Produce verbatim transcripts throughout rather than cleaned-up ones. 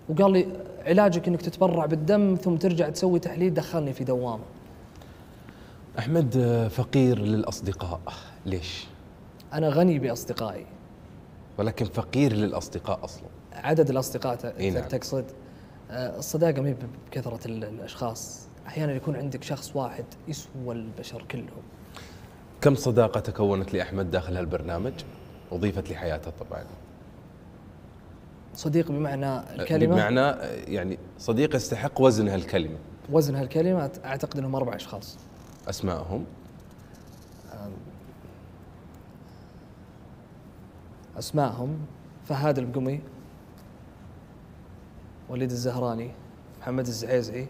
وقال لي علاجك انك تتبرع بالدم ثم ترجع تسوي تحليل، دخلني في دوامه. أحمد فقير للأصدقاء، ليش؟ انا غني باصدقائي. ولكن فقير للأصدقاء أصلا. عدد الاصدقاء ت- إيه نعم. تقصد؟ آه، الصداقه ما هي بكثره ال- الاشخاص، احيانا يكون عندك شخص واحد يسوى البشر كلهم. كم صداقة تكونت لأحمد داخل هالبرنامج وضيفت لحياته طبعا؟ صديق بمعنى الكلمه؟ بمعنى يعني صديق يستحق وزن هالكلمة. وزن هالكلمه اعتقد انهم اربع اشخاص. أسماءهم؟ اسمائهم فهد البقمي، وليد الزهراني، محمد الزعيزعي،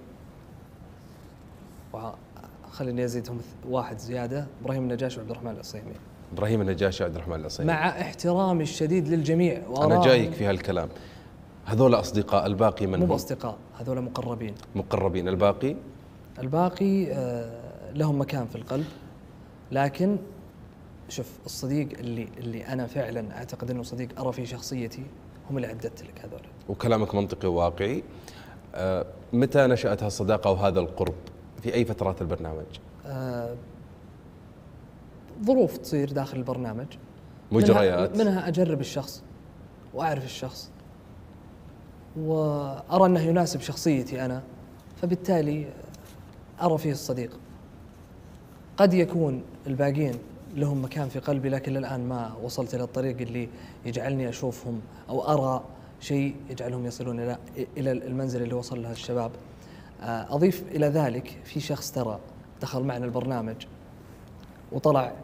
وخليني ازيدهم واحد زياده، ابراهيم النجاشي وعبد الرحمن العصيمي. إبراهيم النجاشي وعبد الرحمن العصيمي. مع احترامي الشديد للجميع أنا جايك في هالكلام. هذول أصدقاء، الباقي من مو هم؟ باصدقاء، هذول مقربين. مقربين. الباقي؟ الباقي آه، لهم مكان في القلب، لكن شوف الصديق اللي اللي انا فعلا اعتقد انه صديق ارى في شخصيتي هم اللي عددت لك هذول. وكلامك منطقي وواقعي. آه، متى نشأت هالصداقة وهذا القرب؟ في أي فترات البرنامج؟ آه، ظروف تصير داخل البرنامج، مجريات. منها, منها اجرب الشخص واعرف الشخص وارى انه يناسب شخصيتي انا، فبالتالي ارى فيه الصديق. قد يكون الباقين لهم مكان في قلبي، لكن الان ما وصلت الى الطريق اللي يجعلني اشوفهم او ارى شيء يجعلهم يصلون الى الى المنزل اللي وصل له الشباب. اضيف الى ذلك في شخص ترى دخل معنا البرنامج وطلع،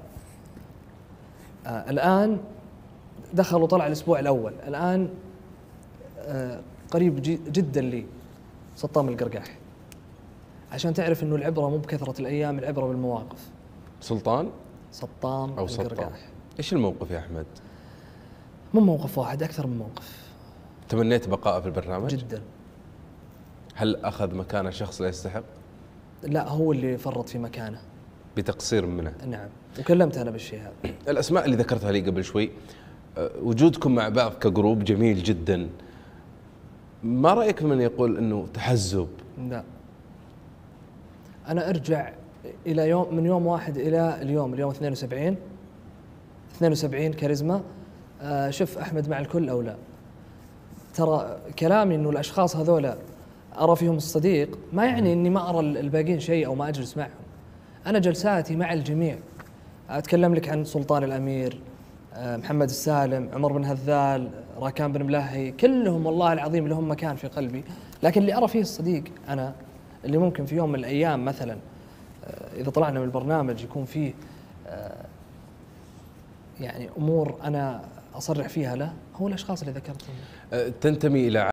آه الآن دخل وطلع الأسبوع الأول، الآن آه قريب جدا لي، سطام القرقاح. عشان تعرف إنه العبرة مو بكثرة الأيام، العبرة بالمواقف. سلطان؟ سطام أو القرقاح. سطام. إيش الموقف يا أحمد؟ مو موقف واحد، أكثر من موقف. تمنيت بقائه في البرنامج؟ جدا. هل أخذ مكانه شخص لا يستحق؟ لا، هو اللي فرط في مكانه بتقصير منه. نعم، وكلمت أنا بالشيء هذا. الأسماء اللي ذكرتها لي قبل شوي، وجودكم مع بعض كجروب جميل جدا. ما رأيك من يقول أنه تحزب؟ لا، أنا أرجع إلى يوم، من يوم واحد إلى اليوم، اليوم اثنين وسبعين اثنين وسبعين كاريزما. آه شوف أحمد مع الكل أو لا، ترى كلامي إنه الأشخاص هذولا أرى فيهم الصديق ما يعني إني ما أرى الباقين شيء أو ما أجلس معهم. أنا جلساتي مع الجميع. أتكلم لك عن سلطان الأمير، محمد السالم، عمر بن هذال، راكان بن ملاهي، كلهم والله العظيم لهم مكان في قلبي. لكن اللي أرى فيه الصديق أنا، اللي ممكن في يوم من الأيام مثلا إذا طلعنا من البرنامج يكون فيه يعني أمور أنا أصرح فيها له، هو الأشخاص اللي ذكرتهم. تنتمي إلى